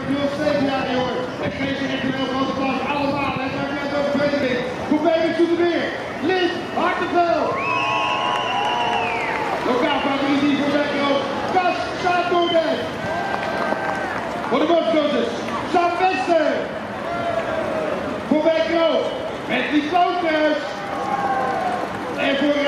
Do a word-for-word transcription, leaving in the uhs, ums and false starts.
nul zeven jaar jongen. En geef je echt een heel grote klas. Allemaal, hè. Maakt net over tweede ring. Voor Baby Zoetermeer. Lies Hartenveld. Lokaal favoriet voor Wekro. Kas Saardoorden. Voor de Boscooters. Sam Wester. Voor Wekro. Met die Klooters. En voor